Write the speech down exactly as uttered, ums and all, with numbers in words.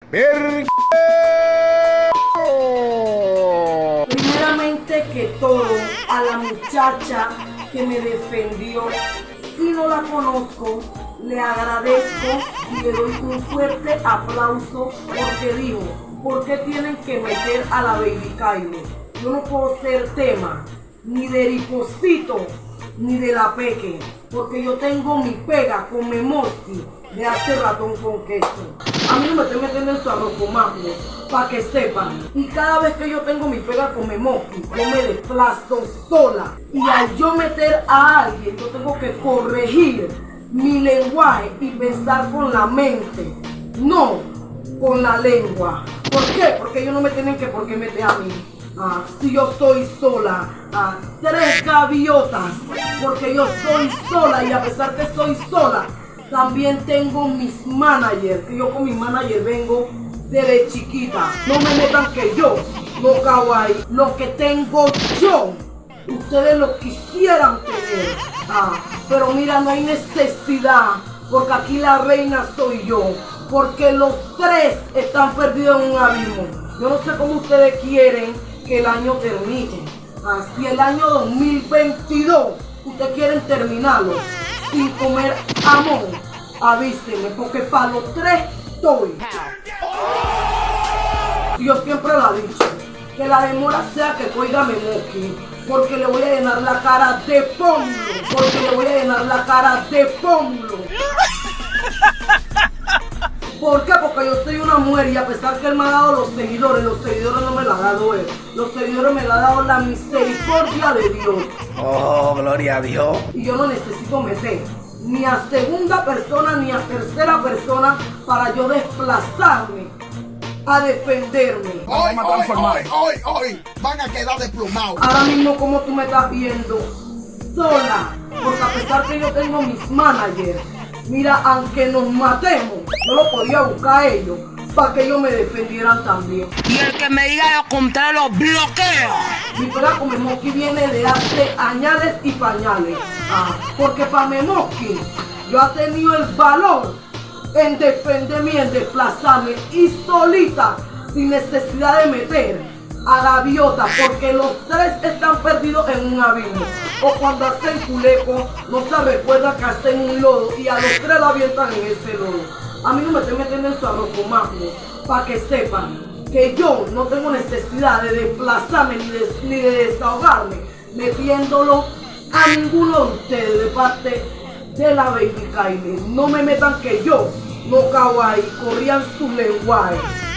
Primeramente que todo, a la muchacha que me defendió y no la conozco, le agradezco y le doy un fuerte aplauso porque dijo, ¿por qué tienen que meter a la Baby Kylie? Yo no puedo ser tema ni de Riposito ni de la Peque, porque yo tengo mi pega con Memoski de hace ratón con queso. A mí no me estoy metiendo en su arroz con mango, para que sepan. Y cada vez que yo tengo mi pega con Memoski, yo me desplazo sola. Y al yo meter a alguien, yo tengo que corregir mi lenguaje y pensar con la mente, no con la lengua. ¿Por qué? Porque ellos no me tienen que por qué meter a mí. Ah, si yo soy sola, ah, tres gaviotas, porque yo soy sola y a pesar que soy sola, también tengo mis managers, que yo con mis managers vengo desde chiquita. No me metan que yo no kawaii, lo que tengo yo, ustedes lo quisieran tener, ah, pero mira, no hay necesidad, porque aquí la reina soy yo, porque los tres están perdidos en un abismo. Yo no sé cómo ustedes quieren que el año termine. Ah, si el año dos mil veintidós ustedes quieren terminarlo sin comer amor, avísenme, porque para los tres estoy. Yo siempre lo he dicho, que la demora sea que coiga Memoski, porque le voy a llenar la cara de pómulo, porque le voy a llenar la cara de pómulo. ¿Por qué? Porque yo soy una mujer y a pesar que él me ha dado los seguidores, los seguidores no me la ha dado él. Los seguidores me la ha dado la misericordia de Dios. Oh, gloria a Dios. Y yo no necesito meter ni a segunda persona ni a tercera persona para yo desplazarme a defenderme. Hoy, hoy, hoy, hoy, hoy, van a quedar desplumados. Ahora mismo como tú me estás viendo, sola, porque a pesar que yo tengo mis managers, mira, aunque nos matemos, yo lo podía buscar a ellos para que ellos me defendieran también. Y el que me diga lo contrario, lo bloqueo. Mi pega con Memoski viene de hace añales y pañales. Ah, porque para Memoski yo he tenido el valor en defenderme y en desplazarme y solita, sin necesidad de meter a gaviota, porque los tres están perdidos en un abismo. O cuando hacen culeco, no se recuerda que hacen un lodo y a los tres la avientan en ese lodo. A mí no me estoy metiendo en su arroz con mango, para que sepan que yo no tengo necesidad de desplazarme ni de, ni de desahogarme metiéndolo a ninguno de ustedes de parte de la Baby Kylie. No me metan que yo no kawaii, corrían su lenguaje.